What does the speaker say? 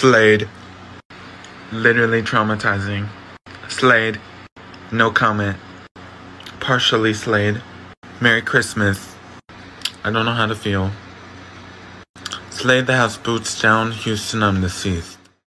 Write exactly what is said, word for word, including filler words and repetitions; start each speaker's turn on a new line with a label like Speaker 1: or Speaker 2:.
Speaker 1: Slayed. Literally traumatizing. Slayed. No comment. Partially slayed. Merry Christmas. I don't know how to feel. Slayed the house boots down. Houston, I'm deceased.